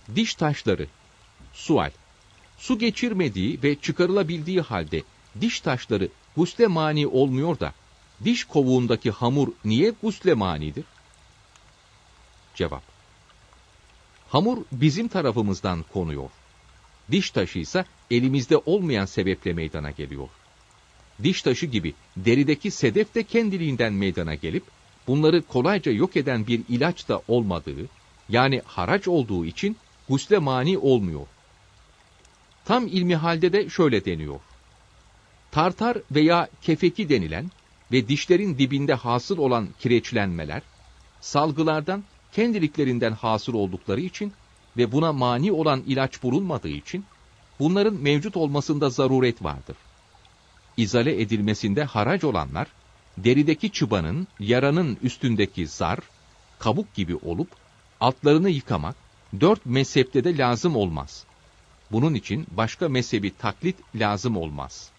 Diş taşları. Sual. Su geçirmediği ve çıkarılabildiği halde diş taşları gusle mani olmuyor da, diş kovuğundaki hamur niye gusle manidir? Cevap. Hamur bizim tarafımızdan konuyor. Diş taşı ise elimizde olmayan sebeple meydana geliyor. Diş taşı gibi derideki sedef de kendiliğinden meydana gelip, bunları kolayca yok eden bir ilaç da olmadığı, yani haraç olduğu için gusle mani olmuyor. Tam ilmihalde de şöyle deniyor. Tartar veya kefeki denilen ve dişlerin dibinde hasıl olan kireçlenmeler, salgılardan kendiliklerinden hasıl oldukları için ve buna mani olan ilaç bulunmadığı için, bunların mevcut olmasında zaruret vardır. İzale edilmesinde haraç olanlar, derideki çıbanın, yaranın üstündeki zar, kabuk gibi olup, altlarını yıkamak, 4 mezhepte de lazım olmaz. Bunun için başka mezhebi taklit lazım olmaz.